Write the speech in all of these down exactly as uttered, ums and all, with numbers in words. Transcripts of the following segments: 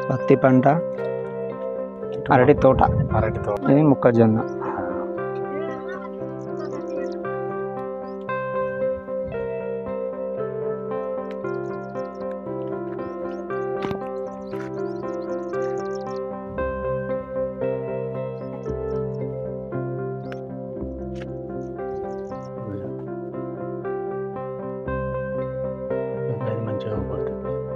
పత్తి పంట, అరటి తోట, అరటి తోట, ఇది మొక్కజొన్న. మంచిగా పడుతుంది.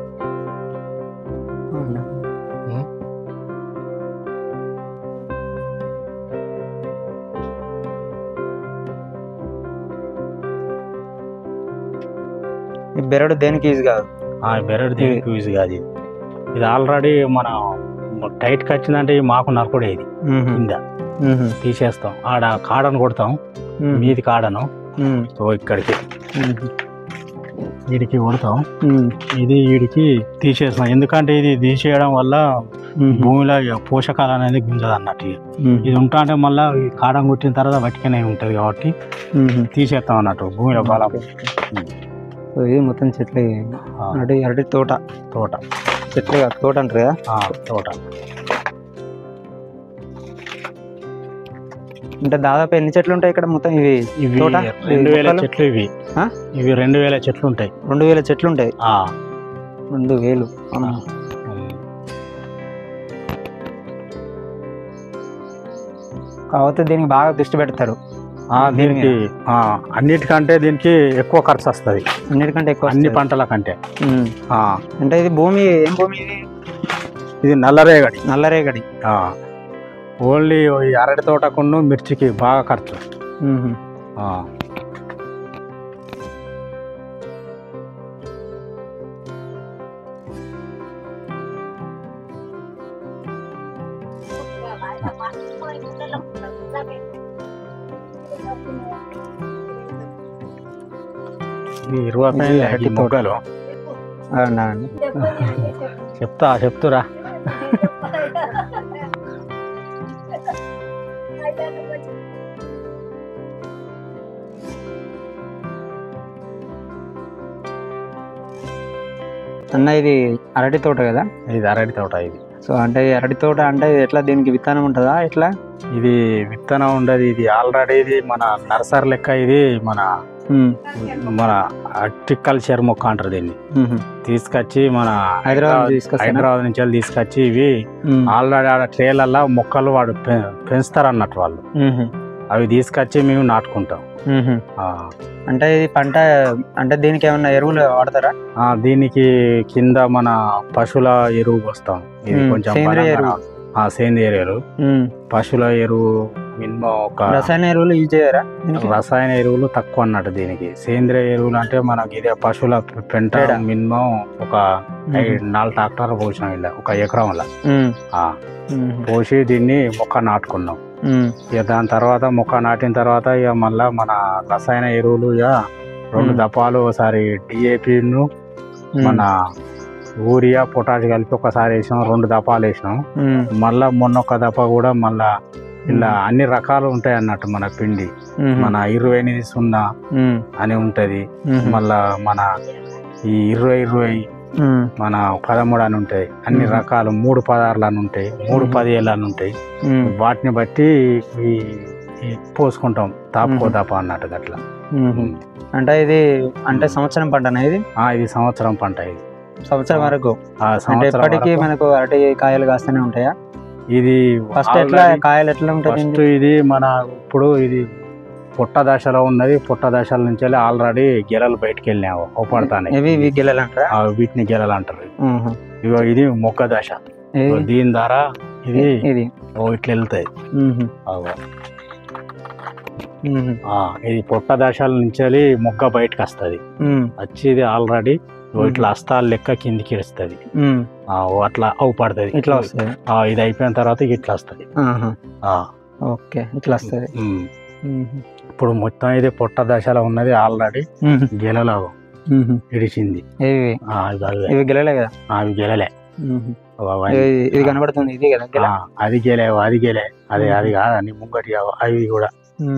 ఈ బెరడు దేనికి యూజ్ కాదు? బెరడు దేనికి యూజ్ కాదు. ఇది ఇది ఆల్రెడీ మనం టైట్కి వచ్చిందంటే మాకు నరకుడే. ఇది కింద తీసేస్తాం, ఆడ కాడను కొడతాం, మీది కాడను ఇక్కడికి వీడికి కొడతాం, ఇది వీడికి తీసేస్తాం. ఎందుకంటే ఇది తీసేయడం వల్ల భూమిలో పోషకాలు అనేది గుంజదు అన్నట్టు. ఇది ఉంటా అంటే మళ్ళీ కాడం కొట్టిన తర్వాత వటికనే ఉంటుంది కాబట్టి తీసేస్తాం అన్నట్టు భూమిలో బలం. ఇది మొత్తం చెట్లు, అరటి అరటి తోట. తోట చెట్లు కాదు, తోట అంటారు కదా. తోట అంటే దాదాపు ఎన్ని చెట్లు ఉంటాయి ఇక్కడ మొత్తం? ఇవి ఇవి రెండు వేల చెట్లు. ఇవి ఇవి రెండు వేల చెట్లు ఉంటాయి. రెండు వేల చెట్లు ఉంటాయి. రెండు వేలు కాకపోతే దీనికి బాగా దృష్టి పెడతారు. దీనికి అన్నిటికంటే దీనికి ఎక్కువ ఖర్చు వస్తుంది, అన్నిటికంటే ఎక్కువ, అన్ని పంటల కంటే. అంటే ఇది భూమి ఏం భూమి? ఇది ఇది నల్లరేగడి. నల్లరేగడి ఓన్లీ ఈ అరటి తోటకును మిర్చికి బాగా ఖర్చు. ఇరవై అరటి మొగ్గలు చెప్తా చెప్తురా. అన్న ఇది అరటి తోట కదా? ఇది అరటి తోట. ఇది సో అంటే అరటి తోట అంటే ఎట్లా, దీనికి విత్తనం ఉంటుందా ఎట్లా? ఇది విత్తనం ఉండదు. ఇది ఆల్రెడీ ఇది మన నర్సరీ లెక్క. ఇది మన మన హార్టికల్చర్ మొక్క అంటారు దీన్ని. తీసుకొచ్చి మన హైదరాబాద్ హైదరాబాద్ నుంచి వెళ్ళి తీసుకొచ్చి ఇవి ఆల్రెడీ ఆడ ట్రేలల్లో మొక్కలు వాడు పెంచుతారు అన్నట్టు వాళ్ళు. అవి తీసుకొచ్చి మేము నాటుకుంటాం. అంటే ఇది పంట అంటే దీనికి ఏమన్నా ఎరువులు వాడతారా? దీనికి కింద మన పశువుల ఎరువు పోస్తాం. ఇది కొంచెం సేంద్రియ ఎరువులు, పశువుల ఎరువు మినిమం ఒక. రసాయన ఎరువులు యూజ్ చేయరా? రసాయన ఎరువులు తక్కువ అన్నట్టు దీనికి. సేంద్రియ ఎరువులు అంటే మనకి ఇదే పశువుల పెంట మినిమం ఒక నాలుగు ట్రాక్టర్ పోసినాం ఇలా ఒక ఎకరంలో పోసి దీన్ని మొక్క నాటుకున్నాం. ఇక దాని తర్వాత మొక్క నాటిన తర్వాత ఇక మళ్ళా మన రసాయన ఎరువులు ఇక రెండు దపాలు, ఒకసారి డిఏపిను మన యూరియా పొటాష్ కలిపి ఒకసారి వేసినాం, రెండు దపాలు వేసినాం. మళ్ళా మొన్న ఒక దప కూడా మళ్ళా ఇలా అన్ని రకాలు ఉంటాయి అన్నట్టు. మన పిండి మన ఇరవై ఎనిమిది సున్నా అని ఉంటది, మళ్ళా మన ఈ ఇరవై ఇరవై మన పదమూడు అని ఉంటాయి. అన్ని రకాలు మూడు పదార్లు అని ఉంటాయి, మూడు పదిహేళ్ళు అని ఉంటాయి. వాటిని బట్టి పోసుకుంటాం తాపకో దాప అన్నట్టు అట్లా. అంటే ఇది అంటే సంవత్సరం పంటనా ఇది? ఇది సంవత్సరం పంట. ఇది సంవత్సరం వరకు ఎప్పటికీ మనకు అరటి కాయలు కాస్తూనే ఉంటాయా? ఇది ఫస్ట్ ఎట్లా కాయలు ఎట్లా ఉంటాయి? ఇది మన ఇప్పుడు ఇది పుట్ట దశలో ఉన్నది. పుట్ట దశల నుంచి ఆల్రెడీ గెలలు బయటకు వెళ్ళినావు ఓపడతానే. ఇవి గెలలు అంటారా? వీటిని గెలలు అంటారు. ఇగో ఇది మొక్క దశ. దీని ద్వారా ఇది ఇది ఇట్లా వెళ్తాయి. ఇది పుట్ట దశల నుంచి మొగ్గ బయటకు వస్తుంది. వచ్చి ఇది ఆల్రెడీ ఇట్లా హస్తాలు లెక్క కిందికి ఇస్తుంది, అట్లా అవు పడుతుంది. ఇట్లా వస్తుంది. ఇది అయిపోయిన తర్వాత ఇట్లా వస్తుంది. ఓకే, ఇట్లా వస్తుంది. ఇప్పుడు మొత్తం ఇది పొట్ట దశలో ఉన్నది. ఆల్రెడీ గెలలో ఇడిచింది. ఇవి గెలలే కదా? అవి గెలలే. ఇది కనబడుతుంది, ఇది కదా? అది గెలేవు, అది గెలే, అది అది కాదని ముంగటి అవి కూడా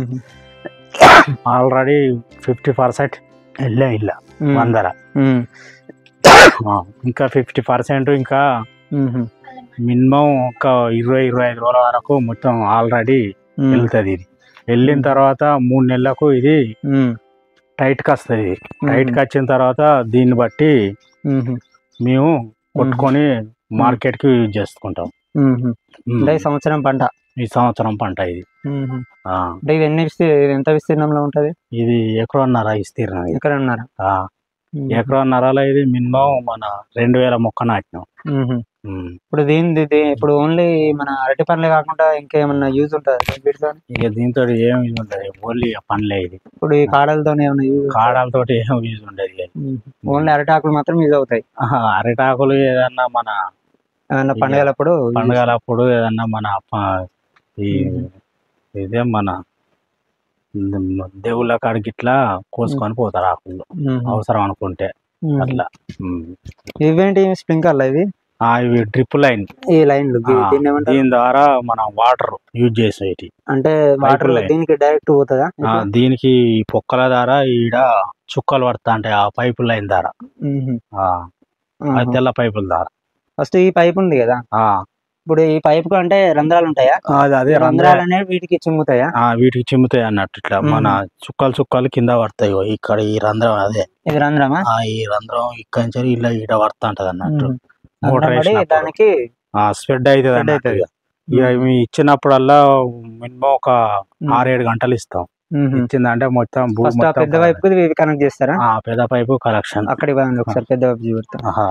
ఆల్రెడీ ఫిఫ్టీ పర్సెంట్ వెళ్ళే ఇల్ల వందల. ఇంకా ఫిఫ్టీ పర్సెంట్ ఇంకా మినిమం ఒక ఇరవై ఇరవై ఐదు రోజుల వరకు మొత్తం ఆల్రెడీ ఉమ్, వెళ్తుంది. ఇది వెళ్ళిన తర్వాత మూడు నెలలకు ఇది ఉమ్, టైట్కి వస్తుంది. ఉమ్, టైట్కి వచ్చిన తర్వాత దీన్ని బట్టి ఉమ్, మేము కొట్టుకొని మార్కెట్కి యూజ్ చేసుకుంటాం. ఉమ్. ఉమ్. అంటే ఈ సంవత్సరం పంట. ఈ సంవత్సరం పంట ఇది. ఉమ్. ఆ, అంటే ఇది ఎన్ని విస్తీ ఇది ఎంత విస్తీర్ణంలో ఉంటది? ఇది ఎకరన్నర విస్తీర్ణం ఇది. ఎక్కడ ఉన్నారు? ఆ, ఎకరన్నరలో ఇది మినిమం మన రెండు వేల మొక్క నాటినాం. ఉమ్. ఇప్పుడు దీని దీ- ఇప్పుడు ఓన్లీ మన అరటి పండ్లే కాకుండా ఇంకేమన్నా యూజ్ ఉంటుంది వీటితో? ఇక దీంతో ఏం యూజ్ ఉండదు, ఓన్లీ పండ్లే ఇది. ఇప్పుడు ఈ కాడలతో ఏమన్నా యూజ్? కాడాలతో ఏం యూజ్ ఉండదు. ఓన్లీ అరటాకులు మాత్రం యూజ్ అవుతాయి. ఆహా, అరిటాకులు ఏదన్నా మన ఏమన్నా పండుగలప్పుడు పండుగలప్పుడు ఏదన్నా మన ప- ఈ ఇదే మన దేవుళ్ళ కాడికి ఇట్లా కోసుకొని పోతారు ఆకులు అవసరం అనుకుంటే అట్లా. ఉమ్. ఇవేంటి స్ప్రింకర్లు ఇవి? ఆ, ఇవి డ్రిప్ లైన్. ఈ లైన్లు ఆ, దీన్ని ఏమంటారు? దీని ద్వారా మనం వాటర్ యూజ్ చేసేటి. అంటే వాటర్ line. దీనికి డైరెక్ట్ పోతుందా? ఆ, దీనికి ఈ పొక్కల ద్వారా ఈడ చుక్కలు పడతా అంటే ఆ పైపు లైన్ ద్వారా, ఆ, ఆ తెల్ల పైపుల ద్వారా. ఫస్ట్ ఈ పైప్ ఉంది కదా, ఆ, ఇప్పుడు ఈ పైప్ కు అంటే రంధ్రాలు ఉంటాయా? అది అదే రంధ్రాలు అనేవి వీటికి చిమ్ముతాయా? ఆ, వీటికి చిమ్ముతాయి అన్నట్టు. ఇట్లా మన చుక్కలు చుక్కలు కింద పడతాయి. ఇగో ఇక్కడ ఈ రంధ్రం అదే. ఇది రంధ్రమా? ఆ, ఈ రంధ్రం ఇక్కడ నుంచి ఇలా ఈడ పడతా ఉంటది అన్నట్టు. రంధ్రం మోటార్ పడి వేసినప్పుడు దానికి స్ప్రెడ్ అవుతుంది spread అన్నట్టు. అవుతది. ఇక ఇవి ఇచ్చినప్పుడల్లా మినిమం ఒక ఆరేడు గంటలు ఇస్తాం. ఇచ్చిందంటే మొత్తం భూమి ఫస్ట్ ఆ మొత్తం పెద్ద వైపు కు ఇవి కనెక్ట్ చేస్తారా? ఆ, పెద్ద పైపు కలెక్షన్. అక్కడికి పోయింది ఒకసారి పెద్ద వైపు చూపెడతా. ఆహా.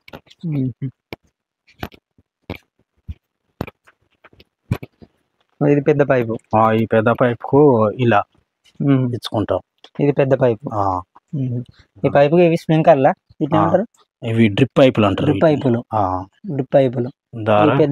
ఇది పెద్ద పైపు. ఆ, ఈ పెద్ద పైప్ కు ఇలా ఇచ్చుకుంటాం. ఇది పెద్ద పైపు. ఆ, ఈ పైపుకి ఇవి స్ప్రింకర్లా ఇట్లా అంటారు? ఇవి డ్రిప్ పైపులు అంటారు. డ్రిప్ పైపులు. ఆ, డ్రిప్ పైపులు ద్వారా పెద్ద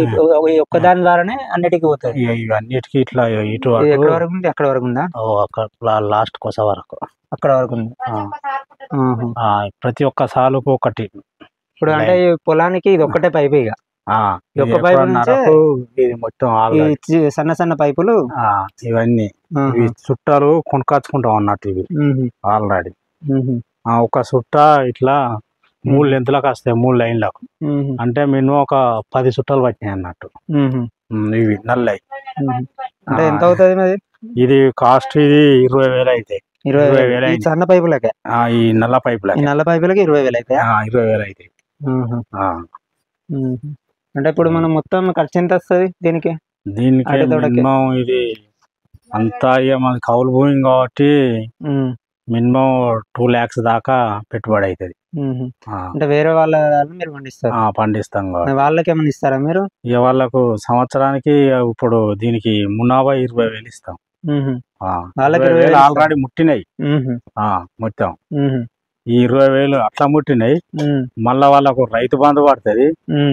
ఒక్క దాని ద్వారానే అన్నిటికీ పోతాయి. ఇక ఇవన్నిటికి ఇట్లా ఇటు ఇది అటు ఎక్కడ వరకు ఉంది? అక్కడ వరకు ఉందా? ఓ, అక్కడ లాస్ట్ కొస వరకు. అక్కడ వరకు ఉంది. ఆ, ఆహా. ఆ, ప్రతి ఒక్క సాలుకు ఒకటి. ఇప్పుడు అంటే ఈ పొలానికి ఇది ఒక్కటే పైపు ఇక ఆ, ఈ ఒక్క ఇది పైపు ఎకరన్నరకు ఇది మొత్తం ఈ ఆల్రెడీ. చి- సన్న సన్న పైపులు. ఆ, ఇవన్నీ ఆహా. ఇవి చుట్టాలు కొనుకొచ్చుకుంటాం అన్నట్టు ఇవి మ్మ్. ఆల్రెడీ. మ్మ్. ఆ, ఒక చుట్ట ఇట్లా మూడు లెంతులకు వస్తాయి, మూడు లైన్లకు. మ్మ్. అంటే మినిమం ఒక పది చుట్టాలు పట్టినాయి అన్నట్టు. మ్మ్. ఉమ్, ఇవి నల్లయి. మ్మ్. అంటే ఎంత అవుతుంది మరి? ఇది కాస్ట్ ఇది ఇరవై వేలు అవుతాయి. ఇరవై ఇరవై వేలు వేలు ఈ అయింది. సన్న పైపులకే? ఆ, ఈ నల్ల పైపుల ఈ నల్ల పైపులకి ఇరవై వేలు అవుతాయా? ఇరవై వేలు అవుతాయి. ఆహా. ఆ, మ్మ్. అంటే ఇప్పుడు మనం మొత్తం ఖర్చు ఎంత వస్తుంది దీనికి? దీనికి అరటి తోటకి? మినిమం ఇది అంతా ఇక మనకి కౌలు భూమి కాబట్టి మ్మ్. మినిమం టూ ల్యాక్స్ దాకా పెట్టుబడి అవుతుంది. మ్మ్. అంటే వేరే వాళ్ళ వాళ్ళు మీరు పండిస్తారు? పండిస్తాం కాబట్టి వాళ్ళకి ఏమైనా ఇస్తారా మీరు? ఇక వాళ్ళకు సంవత్సరానికి ఇప్పుడు దీనికి మునాభా ఇరవై వేలు ఇస్తాం. మ్మ్. ఆ, వాళ్ళకి ఇరవై ఇరవై వేలు వేలు ఆల్రెడీ ముట్టినాయి. మ్మ్. ఆ, మొత్తం మ్మ్. ఈ ఇరవై వేలు అట్లా ముట్టినాయి. మ్మ్. మళ్ళా వాళ్ళకు రైతు బంధు పడుతుంది. మ్మ్.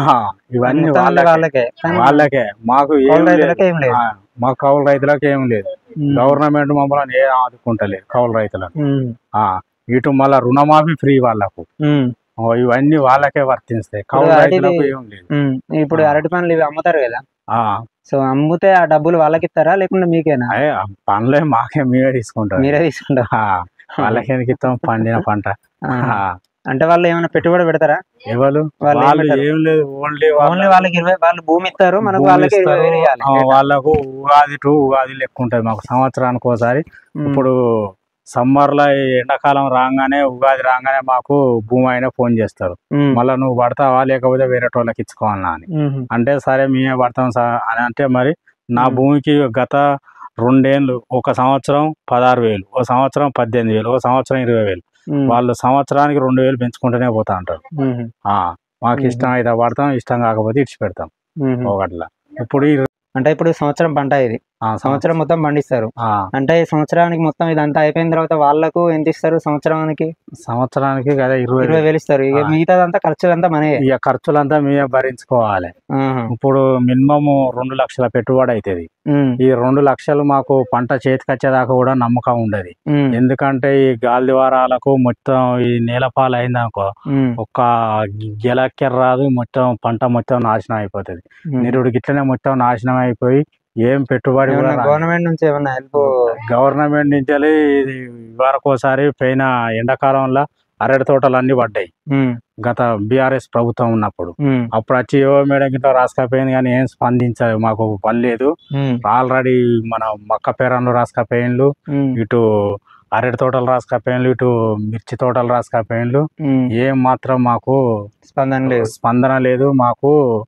ఇవన్నీ మొత్తం వాళ్ళకే వాళ్ళకే కానీ వాళ్ళకే మాకు ఏం కౌలు లేదు. రైతులకు ఏం లేదు. ఆ, మా కౌలు రైతులకు ఏం లేదు. మ్మ్. గవర్నమెంట్ మమ్మల్ని ఏ ఆదుకుంటలేదు కౌలు రైతులకు. మ్మ్. ఆ, ఇటు మళ్ళా రుణమాఫీ ఫ్రీ వాళ్ళకు. మ్మ్. ఓ, ఇవన్నీ వాళ్ళకే వర్తిస్తాయి, కౌలు ఇప్పుడు అరటిది- రైతులకు ఏం లేదు. మ్మ్. ఇప్పుడు అరటి పండ్లు ఇవి అమ్ముతారు కదా, ఆ, సో అమ్ముతే ఆ డబ్బులు వాళ్ళకి ఇస్తారా లేకుంటే మీకేనా? అదే ఆ పనులే మాకే మేమే తీసుకుంటాం. మీరే తీసుకుంటారు? ఆ, వాళ్ళకి ఎందుకు ఇస్తాం పండిన పంట. ఆహా. ఆ, అంటే వాళ్ళు ఏమైనా పెట్టుబడి పెడతారా? ఎవరు వాళ్ళు ఏం వాళ్ళు పెట్టరు. ఏం లేదు, ఓన్లీ ఓన్లీ వాళ్ళకి ఇరవై వాళ్ళు భూమి ఇస్తారు, మనకు భూమి వాళ్ళకి ఇరవై ఇస్తారు. వేలు ఇవ్వాలి. ఆ, వాళ్ళకు ఉగాది టు ఉగాది లెక్క ఉంటుంది మాకు సంవత్సరానికి ఒకసారి. మ్మ్. ఇప్పుడు సమ్మర్ లో ఈ ఎండాకాలం రాగానే ఉగాది రాగానే మాకు భూమి అయినా ఫోన్ చేస్తారు, మ్మ్. మళ్ళీ నువ్వు పడతావా లేకపోతే వేరే వాళ్ళకి ఇచ్చుకోవాలన్నా అని. మ్మ్. అంటే సరే మేమే పడతాం సార్ అని అంటే, మరి నా మ్మ్. భూమికి గత రెండేళ్ళు ఒక సంవత్సరం పదహారు వేలు, ఒక సంవత్సరం పద్దెనిమిది వేలు, ఒక సంవత్సరం ఇరవై వేలు. మ్మ్. వాళ్ళు సంవత్సరానికి రెండు వేలు పెంచుకుంటూనే పోతా అంటారు. మ్మ్. ఆ, మాకు మ్మ్. ఇష్టం అయితే పడతాం, ఇష్టం కాకపోతే ఇడిచి పెడతాం మ్మ్. ఒకట్లా. ఇప్పుడు ఈ అంటే ఇప్పుడు సంవత్సరం పంట ఇది, ఆ, సంవత్సరం మొత్తం పండిస్తారు. ఆ, అంటే ఈ సంవత్సరానికి మొత్తం ఇదంతా అయిపోయిన తర్వాత వాళ్ళకు ఎంత ఇస్తారు? సంవత్సరానికి సంవత్సరానికి కదా ఇరవై ఇరవై వేలు ఇస్తారు. ఇక ఆ. మిగతాదంతా ఖర్చులంతా మనయే. ఇక ఖర్చులంతా మేమే భరించుకోవాలి. ఆహా. ఇప్పుడు మినిమం రెండు లక్షల పెట్టుబడి అవుతుంది. మ్మ్. ఈ రెండు లక్షలు మాకు పంట చేతికి వచ్చేదాకా కూడా నమ్మకం ఉండదు. మ్మ్. ఎందుకంటే ఈ గాలి ద్వారాలకు మొత్తం ఈ నేలపాలు అయిందనుకో, మ్మ్. ఒక్క గెలక్కెర రాదు, మొత్తం పంట మొత్తం నాశనం అయిపోతుంది. మ్మ్. నిరుడు గిట్లనే మొత్తం నాశనం అయిపోయి ఏం పెట్టుబడి కూడా ఏమన్నా రాదు. గవర్నమెంట్ నుంచి ఏమన్నా హెల్ప్? గవర్నమెంట్ నుంచి ఇది వరకు ఒకసారి పోయిన ఎండాకాలంలో అరటి తోటలు అన్ని పడ్డాయి ఉమ్, గత బీఆర్ఎస్ ప్రభుత్వం ఉన్నప్పుడు. ఉమ్, అప్పుడు వచ్చి ఏవో మేడం గిట్లా రాసుకపోయింది కానీ ఏం స్పందించదు, మాకు పని లేదు. ఉమ్, ఆల్రెడీ మన మక్క పేరన్లు రాసుకపోయిండ్లు, ఉమ్, ఇటు అరటి తోటలు రాసుకపోయిండ్లు, ఇటు మిర్చి తోటలు రాసుకపోయిండ్లు. ఉమ్. ఏం మాత్రం మాకు స్పందన లేదు. స్పందన లేదు, మాకు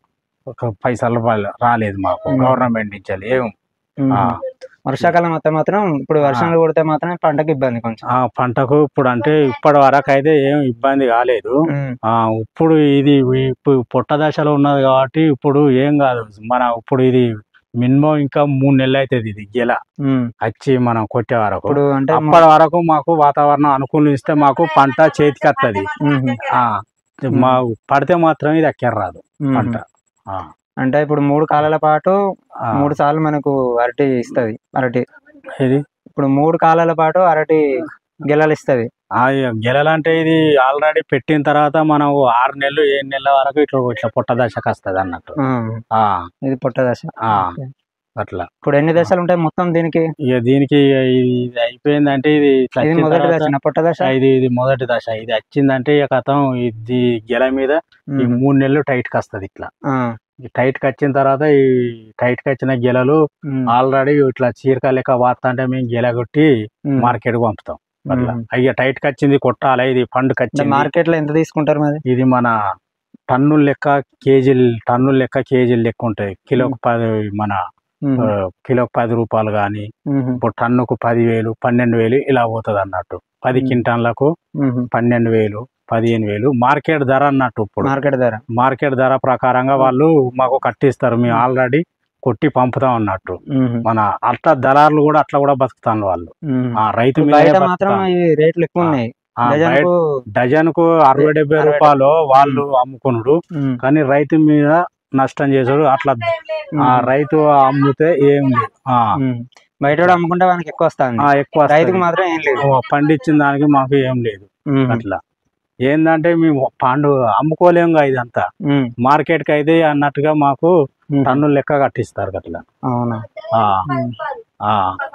ఒక పైసలు రా- రాలేదు మాకు ఉమ్. గవర్నమెంట్ నుంచి ఏం. ఉమ్. ఆ, వర్షాకాలం వస్తే మాత్రం ఇప్పుడు వర్షాలు కొడితే మాత్రం పంటకి ఇబ్బంది కొంచెం. ఆ పంటకు ఇప్పుడు అంటే ఇప్పటి వరకు అయితే ఏం ఇబ్బంది కాలేదు. ఉమ్, ఆ ఇప్పుడు ఇది ఇప్పుడు పొట్ట దశలో ఉన్నది కాబట్టి ఇప్పుడు ఏం కాదు. మన ఇప్పుడు ఇది మినిమం ఇంకా మూడు నెలలు అవుతుంది ఇది గెల ఉమ్. వచ్చి మనం కొట్టే వరకు. ఇప్పుడు అంటే అప్పటి వరకు మాకు వాతావరణం అనుకూలిస్తే మాకు పంట చేతికి వస్తుంది. ఉమ్, ఆ మా పడితే మాత్రం ఇది ఎక్కర్రాదు ఉమ్. పంట. ఆ, అంటే ఇప్పుడు మూడు కాలాల పాటు ఆ. మూడు సార్లు మనకు అరటి ఇస్తది. అరటి ఇది ఇప్పుడు మూడు కాలాల పాటు అరటి గెలలు ఇస్తది. ఆ గెలలంటే ఇది ఆల్రెడీ పెట్టిన తర్వాత మనం ఆరు నెలలు ఏడు నెలల వరకు ఇట్లా ఇట్లా పొట్ట దశకు వస్తుంది అన్నట్టు. ఆ, ఆ ఇది పొట్ట దశ. ఆ, ఓకే. అట్లా ఇప్పుడు ఎన్ని దశలు ఉంటాయి మొత్తం దీనికి? ఇక దీనికి ఇది అయిపోయిందంటే ఇది ఇట్లా ఇది వచ్చిన మొదటి తర్వాత దశ పొట్ట దశ. ఇది ఇది మొదటి దశ. ఇది వచ్చిందంటే ఇక కథం ఇది గెల మీద ఈ ఉమ్, మూడు నెలలు టైట్ కి వస్తుంది ఇట్లా. ఆ, ఈ టైట్ కి వచ్చిన తర్వాత ఈ టైట్ కి వచ్చిన గెలలు ఉమ్, ఆల్రెడీ ఇట్లా చీరక లెక్క వార్త అంటే మేము గెల కొట్టి ఉమ్, మార్కెట్ కు పంపుతాం. అట్లా ఉమ్. అయ్యా టైట్ కి వచ్చింది కొట్టాలి, ఇది పండుగ అంటే వచ్చింది. మార్కెట్ లో ఎంత తీసుకుంటారు మరి? ఇది మన టన్నుల లెక్క కేజీలు టన్నుల లెక్క కేజీలు లెక్క ఉంటాయి. కిలోకు పది మన ఉమ్, ఆ, కిలోకు పది రూపాయలు కానీ ఉమ్, ఇప్పుడు టన్నుకు పదివేలు పన్నెండు వేలు ఇలా పోతుంది అన్నట్టు. పది ఉమ్. క్వింటాన్లకు ఉమ్. పన్నెండు వేలు పదిహేను వేలు మార్కెట్ ధర అన్నట్టు. ఇప్పుడు మార్కెట్ ధర. మార్కెట్ ధర ప్రకారంగా వాళ్ళు మాకు కట్టిస్తారు, మేము ఆల్రెడీ కొట్టి పంపుతాం అన్నట్టు. ఉమ్, మన అట్లా దళారులు కూడా అట్లా కూడా బతుకుతాను వాళ్ళు. ఉమ్. ఆ రైతు ఇప్పుడు మీదనే బయట బతుకుతాను. మాత్రం ఇవి రేట్లు ఎక్కువ ఉన్నాయి. ఆ, డజన్కు డజన్ కు అరవై డెబ్బై అరవై రూపాయలు వాళ్ళు అమ్ముకున్నాడు, ఉమ్, కానీ రైతు మీద నష్టం చేసాడు. అట్లా ఆ రైతు అమ్మితే ఏం లేదు. ఆ, ఉమ్. బయట కూడా అమ్ముకుంటే మనకి ఎక్కువ వస్తుంది, ఆ, ఎక్కువ వస్తది. రైతుకు మాత్రం ఏం లేదు. ఓ, పండించిన దానికి మాకు ఏం లేదు. ఉమ్, అట్లా ఏందంటే మేము పండు అమ్ముకోలేముగా ఇదంతా. ఉమ్, మార్కెట్ కి అయితే అన్నట్టుగా మాకు ఉమ్. టన్నులు లెక్క కట్టిస్తారు అట్లా. అవునా? ఆ, ఉమ్. ఆ.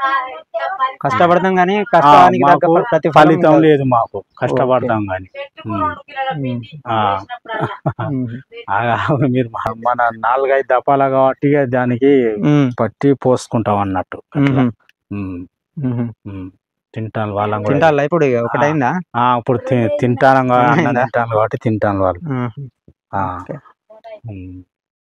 కష్టపడతాం కానీ ఆ, కష్టానికి తగ్గ మాకు ప్రతిఫలం ఫలితం ఉండదు. లేదు, మాకు కష్టపడతాం కానీ. ఉమ్, ఉమ్, ఆ, మీరు మ- మన నాలుగైదు దపాల కాబట్టి ఇక దానికి ఉమ్, పట్టి పోసుకుంటాం అన్నట్టు. అట్లా. ఉమ్, ఉమ్, ఉమ్. ఉమ్. తింటాను వాళ్ళం కూడా. తింటాలా ఇప్పుడు? ఇక ఒకటైందా? ఆ, ఇప్పుడు తి- తింటాను కా- అన్నం అయిందా? తింటాను కాబట్టి తింటాను వాళ్ళు. ఉమ్. ఆ, ఓకే. ఉమ్.